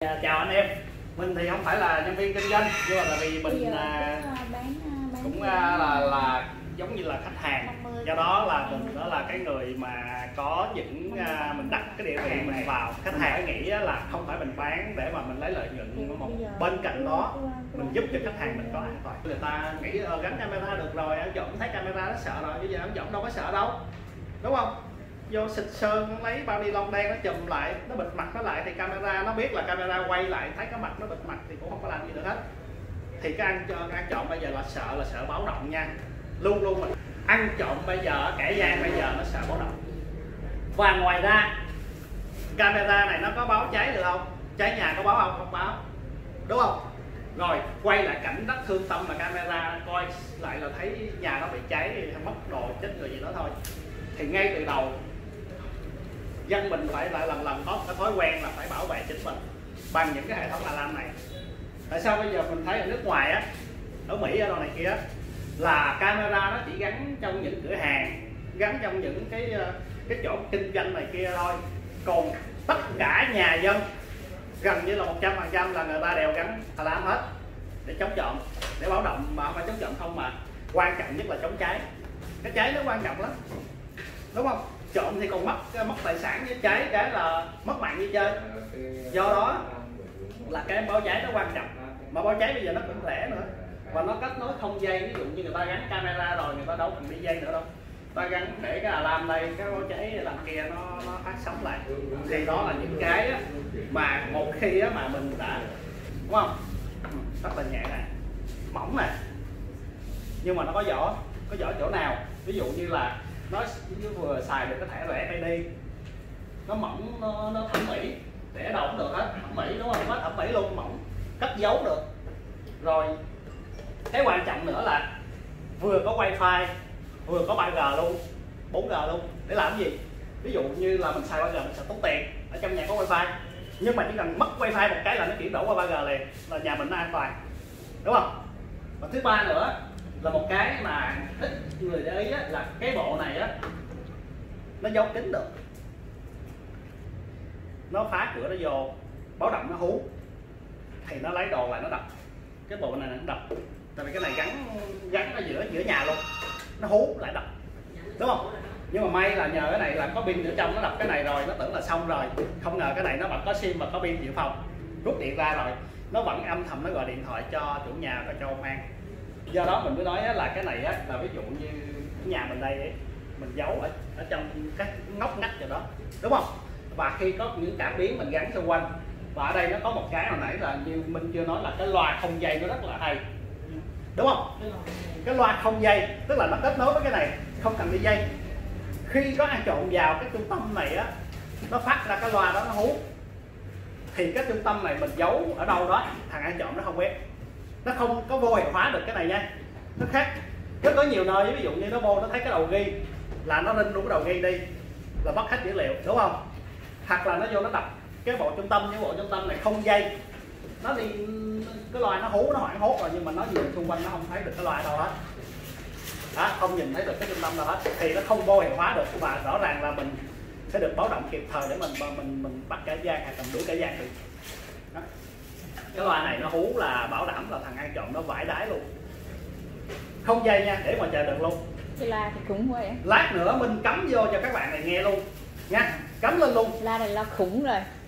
Chào anh em, mình thì không phải là nhân viên kinh doanh, nhưng mà tại vì mình cũng là giống như là khách hàng, do đó là mình đó là cái người mà có những mình đặt cái địa vị mình vào. Khách hàng phải nghĩ là không phải mình bán để mà mình lấy lợi nhuận, một bên cạnh đó mình giúp cho khách hàng mình có an toàn. Người ta nghĩ gắn camera được rồi, anh Dũng thấy camera nó sợ rồi, bây giờ anh Dũng đâu có sợ đâu, đúng không? Vô xịt sơn, nó lấy bao ni lông đen nó chùm lại, nó bịt mặt nó lại thì camera nó biết là camera quay lại, thấy cái mặt nó bịt mặt thì cũng không có làm gì được hết. Thì cái ăn trộm bây giờ là sợ báo động nha, luôn luôn mình ăn trộm bây giờ, kẻ gian bây giờ nó sợ báo động. Và ngoài ra camera này nó có báo cháy được không? Cháy nhà có báo không? Không báo, đúng không? Rồi quay lại cảnh rất thương tâm mà camera coi lại là thấy nhà nó bị cháy, mất đồ chết người gì đó thôi. Thì ngay từ đầu dân mình phải lại lần có cái thói quen là phải bảo vệ chính mình bằng những cái hệ thống alarm này. Tại sao bây giờ mình thấy ở nước ngoài á, ở Mỹ ở đâu này kia là camera nó chỉ gắn trong những cửa hàng, gắn trong những cái chỗ kinh doanh này kia thôi, còn tất cả nhà dân gần như là 100% là người ta đều gắn alarm hết để chống trộm, để báo động, mà không phải chống trộm không, mà quan trọng nhất là chống cháy. Cái cháy nó quan trọng lắm, đúng không? Trộm thì còn mất tài sản, với cháy cái là mất mạng như chơi. Do đó là cái báo cháy nó quan trọng, mà báo cháy bây giờ nó cũng rẻ nữa, và nó kết nối không dây. Ví dụ như người ta gắn camera rồi, người ta đâu cần đi dây nữa đâu, ta gắn để cái alarm đây, cái báo cháy làm kia nó phát sóng lại. Thì đó là những cái mà một khi mà mình đã, đúng không, rất là nhẹ này, mỏng này, nhưng mà nó có vỏ chỗ nào. Ví dụ như là nó vừa xài được cái thẻ RFID, nó mỏng, nó thẩm mỹ, để đâu cũng được hết, thẩm mỹ, đúng không? Có thẩm mỹ luôn, mỏng, cất giấu được. Rồi cái quan trọng nữa là vừa có wifi, vừa có 3G luôn, 4G luôn. Để làm cái gì? Ví dụ như là mình xài 3G mình sẽ tốn tiền, ở trong nhà có wifi, nhưng mà chỉ cần mất wifi một cái là nó chuyển đổi qua 3G liền, là nhà mình nó an toàn, đúng không? Và thứ ba nữa là một cái mà ít người để ý á, là cái bộ này á nó giấu kín được, nó phá cửa nó vô, báo động nó hú thì nó lấy đồ lại nó đập. Cái bộ này nó đập, tại vì cái này gắn ở giữa nhà luôn, nó hú lại đập, đúng không? Nhưng mà may là nhờ cái này là có pin ở trong, nó đập cái này rồi nó tưởng là xong rồi, không ngờ cái này nó vẫn có sim và có pin dự phòng. Rút điện ra rồi nó vẫn âm thầm, nó gọi điện thoại cho chủ nhà và cho công an. Do đó mình mới nói là cái này là ví dụ như nhà mình đây ấy, mình giấu ở trong các ngóc ngách rồi đó, đúng không? Và khi có những cảm biến mình gắn xung quanh. Và ở đây nó có một cái hồi nãy là như mình chưa nói là cái loa không dây, nó rất là hay, đúng không? Cái loa không dây tức là nó kết nối với cái này, không cần đi dây. Khi có ăn trộm vào cái trung tâm này á, nó phát ra cái loa đó, nó hú, thì cái trung tâm này mình giấu ở đâu đó, thằng ăn trộm nó không biết, nó không có vô hiệu hóa được cái này nha. Nó khác, nó có nhiều nơi, ví dụ như nó vô nó thấy cái đầu ghi là nó lên luôn cái đầu ghi đi là mất hết dữ liệu, đúng không? Hoặc là nó vô nó đập cái bộ trung tâm, những bộ trung tâm này không dây, nó đi cái loa nó hú, nó hoảng hốt rồi, nhưng mà nó nhìn xung quanh nó không thấy được cái loa đâu hết đó, không nhìn thấy được cái trung tâm đâu hết, thì nó không vô hiệu hóa được. Và rõ ràng là mình sẽ được báo động kịp thời để mình bắt kẻ gian hay cầm đuổi kẻ gian được đó. Cái loa này nó hú là bảo đảm là thằng ăn trộm nó vãi đái luôn. Không dây nha, để ngoài trời được luôn. Cái loa thì khủng quá vậy. Lát nữa mình cắm vô cho các bạn này nghe luôn nha, cắm lên luôn. Loa này là khủng rồi.